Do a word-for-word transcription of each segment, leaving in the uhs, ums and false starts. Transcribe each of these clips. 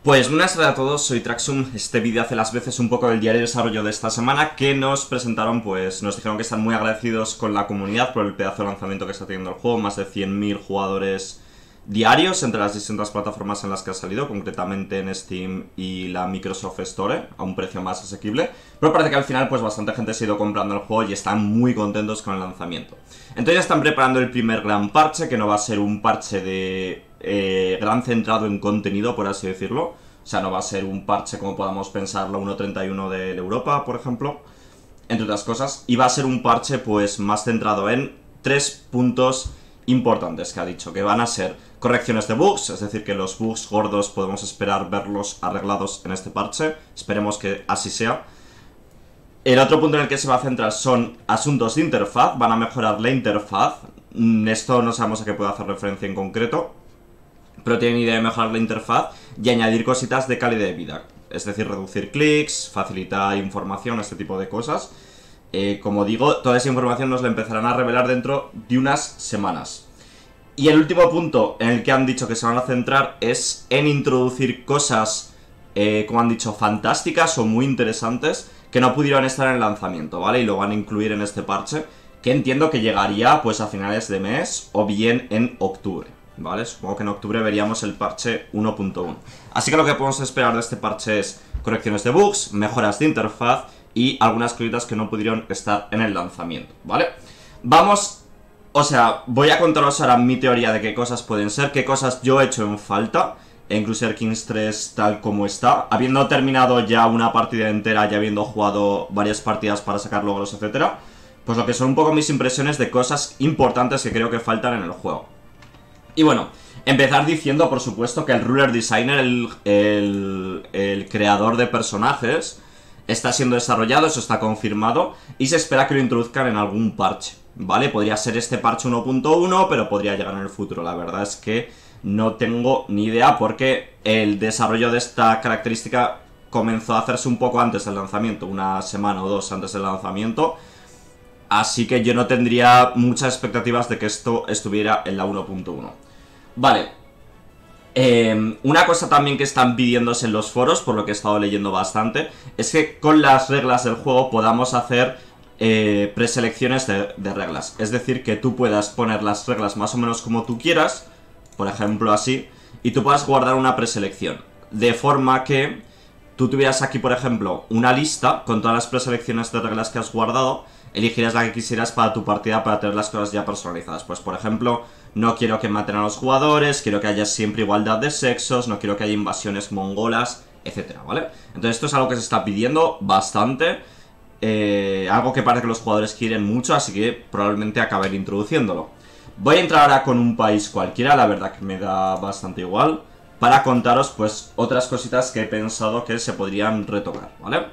Pues buenas tardes a todos, soy Traxum. Este vídeo hace las veces un poco del diario de desarrollo de esta semana, que nos presentaron, pues nos dijeron que están muy agradecidos con la comunidad por el pedazo de lanzamiento que está teniendo el juego. Más de cien mil jugadores diarios entre las distintas plataformas en las que ha salido, concretamente en Steam y la Microsoft Store, a un precio más asequible. Pero parece que al final pues bastante gente se ha ido comprando el juego y están muy contentos con el lanzamiento. Entonces ya están preparando el primer gran parche, que no va a ser un parche de eh, gran centrado en contenido, por así decirlo. O sea, no va a ser un parche como podamos pensar la uno punto treinta y uno de Europa, por ejemplo, entre otras cosas. Y va a ser un parche pues más centrado en tres puntos importantes que ha dicho, que van a ser correcciones de bugs, es decir, que los bugs gordos podemos esperar verlos arreglados en este parche. Esperemos que así sea. El otro punto en el que se va a centrar son asuntos de interfaz. Van a mejorar la interfaz. Esto no sabemos a qué puede hacer referencia en concreto, pero tienen idea de mejorar la interfaz y añadir cositas de calidad de vida. Es decir, reducir clics, facilitar información, este tipo de cosas. Eh, como digo, toda esa información nos la empezarán a revelar dentro de unas semanas. Y el último punto en el que han dicho que se van a centrar es en introducir cosas, eh, como han dicho, fantásticas o muy interesantes que no pudieron estar en el lanzamiento, ¿vale? Y lo van a incluir en este parche, que entiendo que llegaría pues a finales de mes o bien en octubre, ¿vale? Supongo que en octubre veríamos el parche uno punto uno. Así que lo que podemos esperar de este parche es correcciones de bugs, mejoras de interfaz y algunas cositas que no pudieron estar en el lanzamiento, ¿vale? Vamos, o sea, voy a contaros ahora mi teoría de qué cosas pueden ser, qué cosas yo he hecho en falta en Crusader Kings tres tal como está, habiendo terminado ya una partida entera y habiendo jugado varias partidas para sacar logros, etcétera. Pues lo que son un poco mis impresiones de cosas importantes que creo que faltan en el juego. Y bueno, empezar diciendo, por supuesto, que el Ruler Designer, el, el, el creador de personajes, está siendo desarrollado, eso está confirmado, y se espera que lo introduzcan en algún parche, ¿vale? Podría ser este parche uno punto uno, pero podría llegar en el futuro. La verdad es que no tengo ni idea, porque el desarrollo de esta característica comenzó a hacerse un poco antes del lanzamiento, una semana o dos antes del lanzamiento. Así que yo no tendría muchas expectativas de que esto estuviera en la uno punto uno. Vale. Eh, una cosa también que están pidiéndose en los foros, por lo que he estado leyendo bastante, es que con las reglas del juego podamos hacer eh, preselecciones de, de reglas. Es decir, que tú puedas poner las reglas más o menos como tú quieras, por ejemplo así, y tú puedas guardar una preselección. De forma que tú tuvieras aquí, por ejemplo, una lista con todas las preselecciones de reglas que has guardado, elegirás la que quisieras para tu partida para tener las cosas ya personalizadas. Pues por ejemplo, no quiero que maten a los jugadores, quiero que haya siempre igualdad de sexos, no quiero que haya invasiones mongolas, etcétera, ¿vale? Entonces esto es algo que se está pidiendo bastante, eh, algo que parece que los jugadores quieren mucho, así que probablemente acaben introduciéndolo. Voy a entrar ahora con un país cualquiera, la verdad que me da bastante igual, para contaros pues otras cositas que he pensado que se podrían retocar, ¿vale?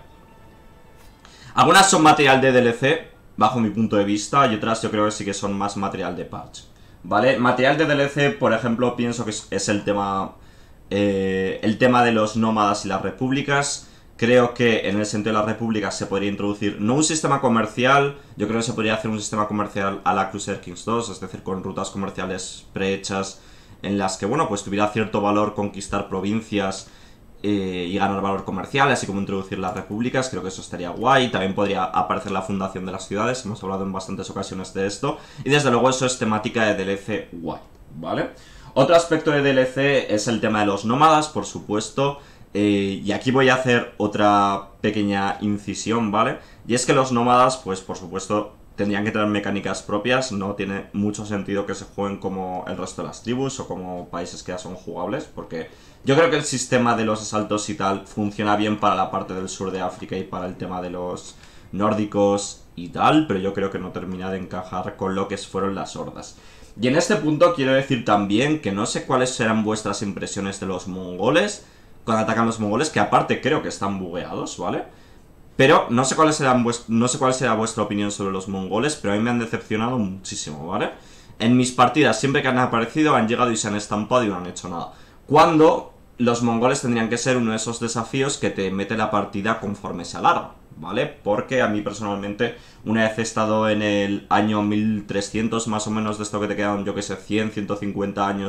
Algunas son material de D L C, bajo mi punto de vista, y otras yo creo que sí que son más material de parche, ¿vale? Material de D L C, por ejemplo, pienso que es, es el tema eh, el tema de los nómadas y las repúblicas. Creo que en el sentido de las repúblicas se podría introducir, no un sistema comercial, yo creo que se podría hacer un sistema comercial a la Crusader Kings dos, es decir, con rutas comerciales prehechas en las que, bueno, pues tuviera cierto valor conquistar provincias eh, y ganar valor comercial, así como introducir las repúblicas. Creo que eso estaría guay. También podría aparecer la fundación de las ciudades, hemos hablado en bastantes ocasiones de esto, y desde luego eso es temática de D L C guay, ¿vale? Otro aspecto de D L C es el tema de los nómadas, por supuesto. Eh, y aquí voy a hacer otra pequeña incisión, ¿vale? Y es que los nómadas, pues por supuesto, tendrían que tener mecánicas propias. No tiene mucho sentido que se jueguen como el resto de las tribus o como países que ya son jugables, porque yo creo que el sistema de los asaltos y tal funciona bien para la parte del sur de África y para el tema de los nórdicos y tal, pero yo creo que no termina de encajar con lo que fueron las hordas. Y en este punto quiero decir también que no sé cuáles serán vuestras impresiones de los mongoles cuando atacan los mongoles, que aparte creo que están bugueados, ¿vale? Pero no sé cuáles serán vuest- no sé cuál será vuestra opinión sobre los mongoles, pero a mí me han decepcionado muchísimo, ¿vale? En mis partidas, siempre que han aparecido, han llegado y se han estampado y no han hecho nada. Cuando los mongoles tendrían que ser uno de esos desafíos que te mete la partida conforme se alarga, ¿vale? Porque a mí personalmente, una vez he estado en el año mil trescientos más o menos de esto que te quedan, yo que sé, cien, ciento cincuenta años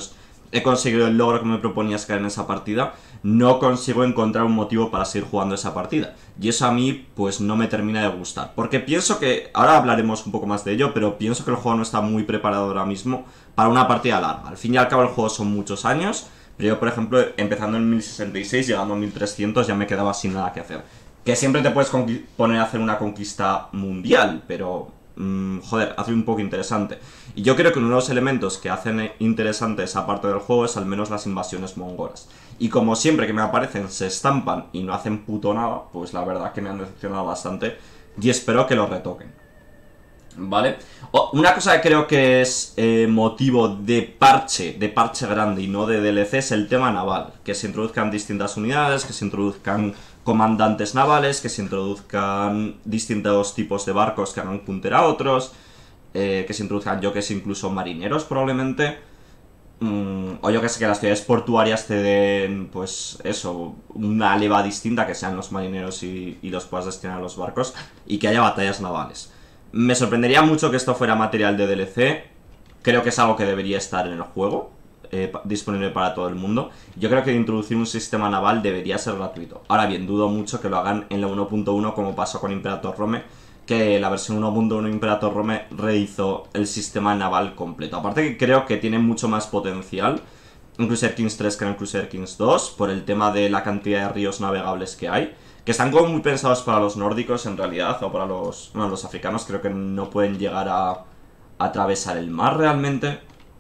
he conseguido el logro que me proponía sacar en esa partida, no consigo encontrar un motivo para seguir jugando esa partida. Y eso a mí, pues, no me termina de gustar. Porque pienso que, ahora hablaremos un poco más de ello, pero pienso que el juego no está muy preparado ahora mismo para una partida larga. Al fin y al cabo el juego son muchos años, pero yo, por ejemplo, empezando en mil sesenta y seis, llegando a mil trescientos, ya me quedaba sin nada que hacer. Que siempre te puedes poner a hacer una conquista mundial, pero... Mmm, joder, hace un poco interesante. Y yo creo que uno de los elementos que hacen interesante esa parte del juego es al menos las invasiones mongolas. Y como siempre que me aparecen se estampan y no hacen puto nada, pues la verdad que me han decepcionado bastante y espero que lo retoquen. ¿Vale? Oh, una cosa que creo que es eh, motivo de parche, de parche grande y no de D L C es el tema naval. Que se introduzcan distintas unidades, que se introduzcan comandantes navales, que se introduzcan distintos tipos de barcos que hagan punter a otros, eh, que se introduzcan, yo que sé, incluso marineros probablemente, mm, o yo que sé, que las ciudades portuarias te den, pues eso, una leva distinta, que sean los marineros y, y los puedas destinar a los barcos, y que haya batallas navales. Me sorprendería mucho que esto fuera material de D L C, creo que es algo que debería estar en el juego. Eh, disponible para todo el mundo. Yo creo que introducir un sistema naval debería ser gratuito. Ahora bien, dudo mucho que lo hagan en la uno punto uno como pasó con Imperator Rome, que la versión uno punto uno Imperator Rome rehizo el sistema naval completo. Aparte que creo que tiene mucho más potencial en Crusader Kings tres que en Crusader Kings dos, por el tema de la cantidad de ríos navegables que hay, que están como muy pensados para los nórdicos en realidad, o para los, bueno, los africanos. Creo que no pueden llegar a, a atravesar el mar realmente.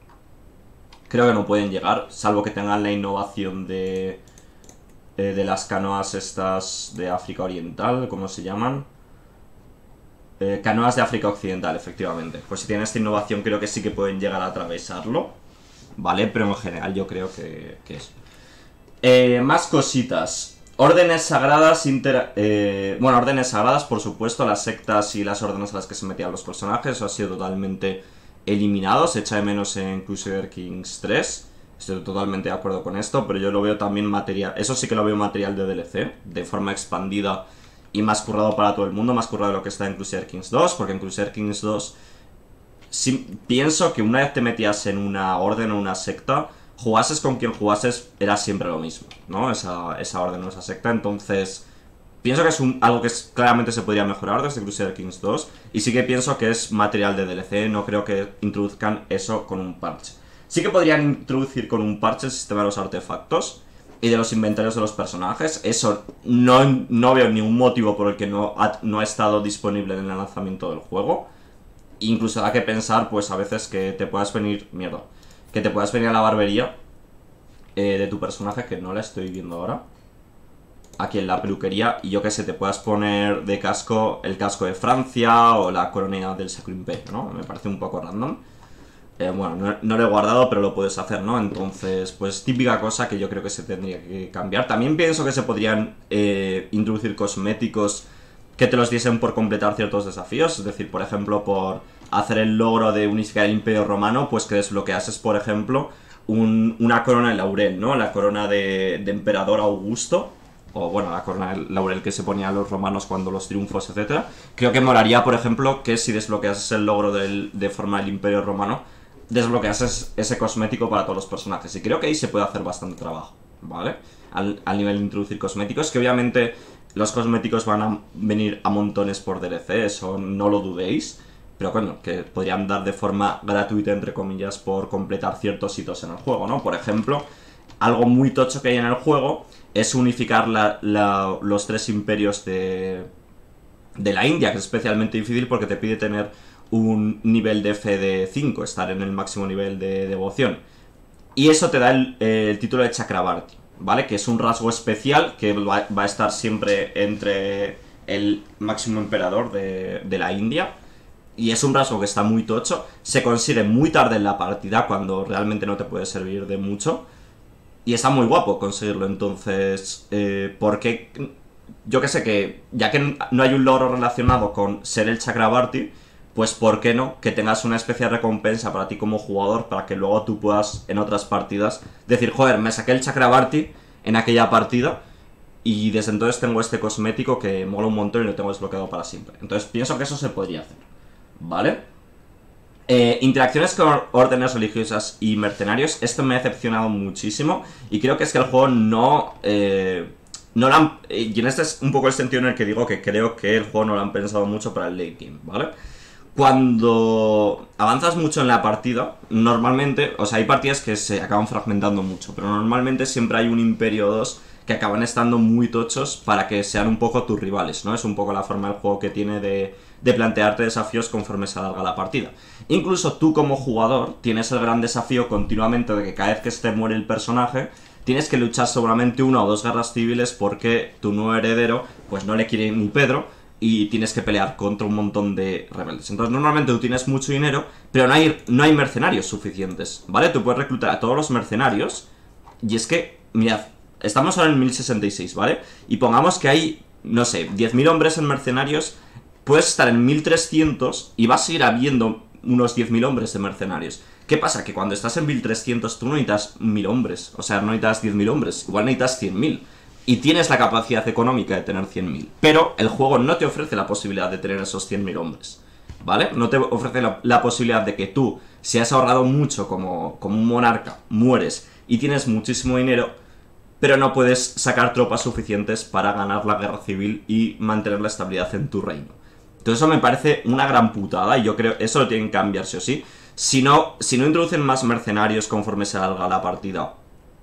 Creo que no pueden llegar, salvo que tengan la innovación de, eh, de las canoas estas de África Oriental, ¿cómo se llaman? Eh, canoas de África Occidental, efectivamente. Pues si tienen esta innovación creo que sí que pueden llegar a atravesarlo, ¿vale? Pero en general yo creo que, que es... Eh, más cositas. Órdenes sagradas, inter... eh, bueno, órdenes sagradas, por supuesto, las sectas y las órdenes a las que se metían los personajes, eso ha sido totalmente... eliminados, se echa de menos en Crusader Kings tres. Estoy totalmente de acuerdo con esto, pero yo lo veo también material, eso sí que lo veo material de D L C, de forma expandida y más currado para todo el mundo, más currado de lo que está en Crusader Kings dos, porque en Crusader Kings dos sí, pienso que una vez te metías en una orden o una secta, jugases con quien jugases, era siempre lo mismo, ¿no? Esa, esa orden o esa secta, entonces... Pienso que es un, algo que es, claramente se podría mejorar desde Crusader Kings dos. Y sí que pienso que es material de D L C. No creo que introduzcan eso con un parche. Sí que podrían introducir con un parche el sistema de los artefactos y de los inventarios de los personajes. Eso no, no veo ningún motivo por el que no ha, no ha estado disponible en el lanzamiento del juego. Incluso da que pensar, pues a veces que te puedas venir... Mierda. Que te puedas venir a la barbería eh, de tu personaje, que no la estoy viendo ahora. Aquí en la peluquería, y yo que sé, te puedas poner de casco el casco de Francia o la corona del Sacro Imperio, ¿no? Me parece un poco random. Eh, bueno, no, no lo he guardado, pero lo puedes hacer, ¿no? Entonces, pues típica cosa que yo creo que se tendría que cambiar. También pienso que se podrían eh, introducir cosméticos que te los diesen por completar ciertos desafíos. Es decir, por ejemplo, por hacer el logro de unificar el Imperio Romano, pues que desbloqueases, por ejemplo, un, una corona de laurel, ¿no? La corona de, de Emperador Augusto. O bueno, la corona de laurel que se ponía a los romanos cuando los triunfos, etcétera. Creo que molaría, por ejemplo, que si desbloqueases el logro del, de formar el Imperio Romano, desbloqueases ese cosmético para todos los personajes. Y creo que ahí se puede hacer bastante trabajo, ¿vale? Al, al nivel de introducir cosméticos, que obviamente los cosméticos van a venir a montones por D L C, eso no lo dudéis. Pero bueno, que podrían dar de forma gratuita, entre comillas, por completar ciertos hitos en el juego, ¿no? Por ejemplo, algo muy tocho que hay en el juego es unificar la, la, los tres imperios de, de la India, que es especialmente difícil porque te pide tener un nivel de fe de cinco, estar en el máximo nivel de devoción. Y eso te da el, eh, el título de Chakrabarti, ¿vale? Que es un rasgo especial que va, va a estar siempre entre el máximo emperador de, de la India. Y es un rasgo que está muy tocho, se consigue muy tarde en la partida, cuando realmente no te puede servir de mucho. Y está muy guapo conseguirlo, entonces, eh, porque yo que sé que, ya que no hay un logro relacionado con ser el Chakrabarti, pues ¿por qué no? Que tengas una especie de recompensa para ti como jugador, para que luego tú puedas, en otras partidas, decir, joder, me saqué el Chakrabarti en aquella partida, y desde entonces tengo este cosmético que mola un montón y lo tengo desbloqueado para siempre. Entonces pienso que eso se podría hacer, ¿vale? Eh, interacciones con órdenes religiosas y mercenarios, esto me ha decepcionado muchísimo y creo que es que el juego no... Eh, no lo han, y en este es un poco el sentido en el que digo que creo que el juego no lo han pensado mucho para el late game, ¿vale? Cuando avanzas mucho en la partida, normalmente, o sea, hay partidas que se acaban fragmentando mucho, pero normalmente siempre hay un imperio o dos que acaban estando muy tochos para que sean un poco tus rivales, ¿no? Es un poco la forma del juego que tiene de, de plantearte desafíos conforme se alarga la partida. Incluso tú como jugador tienes el gran desafío continuamente de que cada vez que se te muere el personaje, tienes que luchar seguramente una o dos guerras civiles porque tu nuevo heredero, pues no le quiere ni Pedro, y tienes que pelear contra un montón de rebeldes. Entonces normalmente tú tienes mucho dinero, pero no hay, no hay mercenarios suficientes, ¿vale? Tú puedes reclutar a todos los mercenarios, y es que, mirad, estamos ahora en mil sesenta y seis, ¿vale? Y pongamos que hay, no sé, diez mil hombres en mercenarios, puedes estar en mil trescientos y vas a seguir habiendo unos diez mil hombres de mercenarios. ¿Qué pasa? Que cuando estás en mil trescientos tú no necesitas mil hombres, o sea, no necesitas diez mil hombres, igual necesitas cien mil. Y tienes la capacidad económica de tener cien mil. Pero el juego no te ofrece la posibilidad de tener esos cien mil hombres, ¿vale? No te ofrece la, la posibilidad de que tú, si has ahorrado mucho como, como un monarca, mueres y tienes muchísimo dinero, pero no puedes sacar tropas suficientes para ganar la guerra civil y mantener la estabilidad en tu reino. Entonces eso me parece una gran putada y yo creo que eso lo tienen que cambiar sí o sí. Si no, si no introducen más mercenarios conforme se alarga la partida,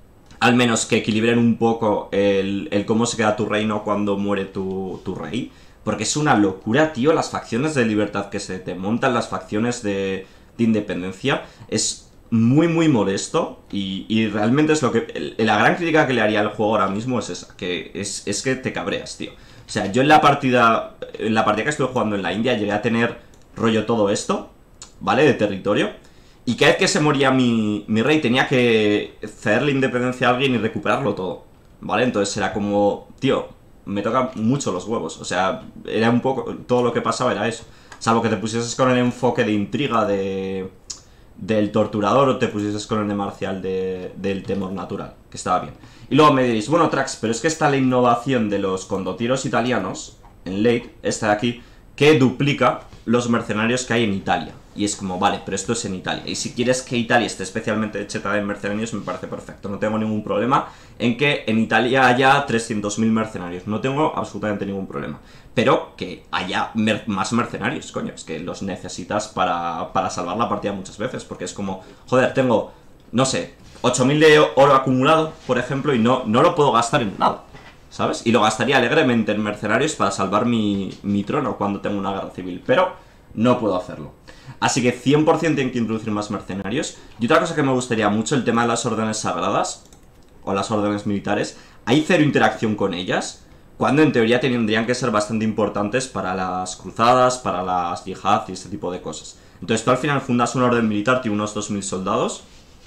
al menos que equilibren un poco el, el cómo se queda tu reino cuando muere tu, tu rey. Porque es una locura, tío, las facciones de libertad que se te montan, las facciones de, de independencia. Es muy, muy molesto y, y realmente es lo que... El, la gran crítica que le haría al juego ahora mismo es esa, que es, es que te cabreas, tío. O sea, yo en la partida, en la partida que estuve jugando en la India llegué a tener rollo todo esto, ¿vale? De territorio. Y cada vez que se moría mi, mi rey tenía que cederle independencia a alguien y recuperarlo todo, ¿vale? Entonces era como, tío, me tocan mucho los huevos. O sea, era un poco, todo lo que pasaba era eso. Salvo que te pusieses con el enfoque de intriga de del torturador o te pusieses con el de marcial de, del temor natural, que estaba bien. Y luego me diréis, bueno, Trax, pero es que está la innovación de los condotieros italianos en Late, esta de aquí, que duplica los mercenarios que hay en Italia. Y es como, vale, pero esto es en Italia. Y si quieres que Italia esté especialmente chetada en mercenarios, me parece perfecto. No tengo ningún problema en que en Italia haya trescientos mil mercenarios. No tengo absolutamente ningún problema. Pero que haya mer más mercenarios, coño. Es que los necesitas para, para salvar la partida muchas veces. Porque es como, joder, tengo, no sé, ocho mil de oro acumulado, por ejemplo, y no, no lo puedo gastar en nada, ¿sabes? Y lo gastaría alegremente en mercenarios para salvar mi, mi trono cuando tengo una guerra civil. Pero no puedo hacerlo. Así que cien por cien tienen que introducir más mercenarios. Y otra cosa que me gustaría mucho, el tema de las órdenes sagradas o las órdenes militares. Hay cero interacción con ellas, cuando en teoría tendrían que ser bastante importantes para las cruzadas, para las yihad y este tipo de cosas. Entonces tú al final fundas una orden militar, tiene unos dos mil soldados,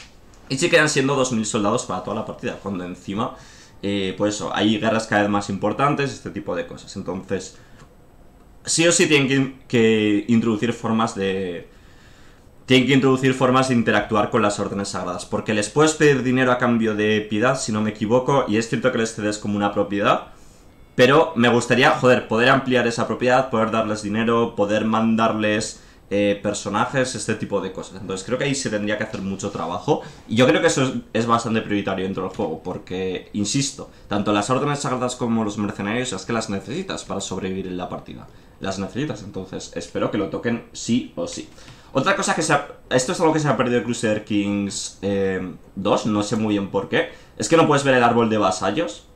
y se quedan siendo dos mil soldados para toda la partida, cuando encima, eh, pues eso, hay guerras cada vez más importantes, este tipo de cosas. Entonces, sí o sí tienen que, que introducir formas de... Tienen que introducir formas de interactuar con las órdenes sagradas, porque les puedes pedir dinero a cambio de piedad, si no me equivoco, y es cierto que les cedes como una propiedad, pero me gustaría, joder, poder ampliar esa propiedad, poder darles dinero, poder mandarles eh, personajes, este tipo de cosas. Entonces creo que ahí se tendría que hacer mucho trabajo, y yo creo que eso es, es bastante prioritario dentro del juego, porque, insisto, tanto las órdenes sagradas como los mercenarios es que las necesitas para sobrevivir en la partida. Las necesitas, entonces espero que lo toquen sí o sí. Otra cosa que se ha... Esto es algo que se ha perdido de Crusader Kings eh, dos, no sé muy bien por qué. Es que no puedes ver el árbol de vasallos.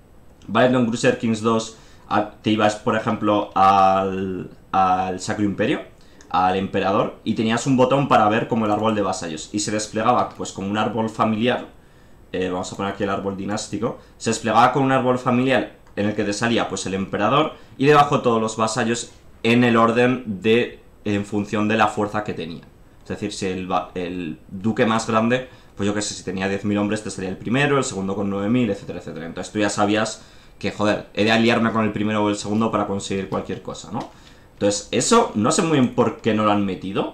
Vale, en Crusader Kings dos a, te ibas, por ejemplo, al, al Sacro Imperio, al Emperador, y tenías un botón para ver como el árbol de vasallos. Y se desplegaba pues como un árbol familiar, eh, vamos a poner aquí el árbol dinástico, se desplegaba con un árbol familiar en el que te salía pues el Emperador y debajo todos los vasallos en el orden de... en función de la fuerza que tenía. Es decir, si el, el duque más grande, pues yo que sé, si tenía diez mil hombres te sería el primero, el segundo con nueve mil, etcétera, etcétera. Entonces tú ya sabías que, joder, he de aliarme con el primero o el segundo para conseguir cualquier cosa, ¿no? Entonces, eso no sé muy bien por qué no lo han metido.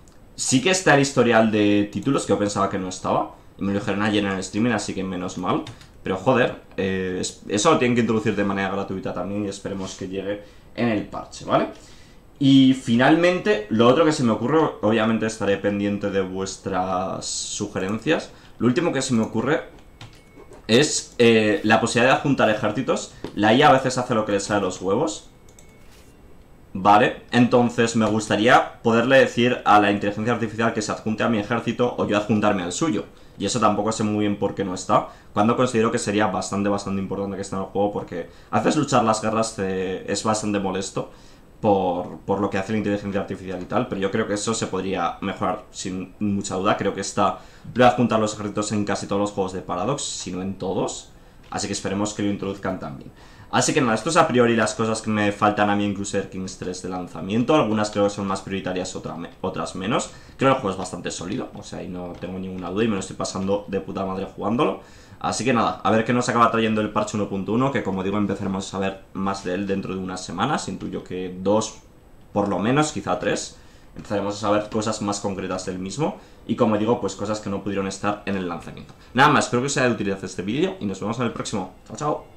Sí que está el historial de títulos, que yo pensaba que no estaba, y me lo dijeron ayer en el streaming, así que menos mal. Pero, joder, eh, eso lo tienen que introducir de manera gratuita también y esperemos que llegue en el parche, ¿vale? Y finalmente, lo otro que se me ocurre, obviamente estaré pendiente de vuestras sugerencias. Lo último que se me ocurre es eh, la posibilidad de adjuntar ejércitos. La I A a veces hace lo que le sale a los huevos. Vale, entonces me gustaría poderle decir a la inteligencia artificial que se adjunte a mi ejército o yo adjuntarme al suyo. Y eso tampoco sé muy bien por qué no está, cuando considero que sería bastante, bastante importante que esté en el juego, porque haces luchar las guerras eh, es bastante molesto por, por lo que hace la inteligencia artificial y tal, pero yo creo que eso se podría mejorar sin mucha duda. Creo que está lo de adjuntar los ejércitos en casi todos los juegos de Paradox, si no en todos, así que esperemos que lo introduzcan también. Así que nada, esto es a priori las cosas que me faltan a mí en Crusader Kings tres de lanzamiento. Algunas creo que son más prioritarias, otra me otras menos. Creo que el juego es bastante sólido, o sea, y no tengo ninguna duda y me lo estoy pasando de puta madre jugándolo. Así que nada, a ver qué nos acaba trayendo el parche uno punto uno, que como digo empezaremos a ver más de él dentro de unas semanas. Intuyo que dos, por lo menos, quizá tres. Empezaremos a saber cosas más concretas del mismo. Y como digo, pues cosas que no pudieron estar en el lanzamiento. Nada más, espero que os haya de utilidad este vídeo y nos vemos en el próximo. Chao, chao.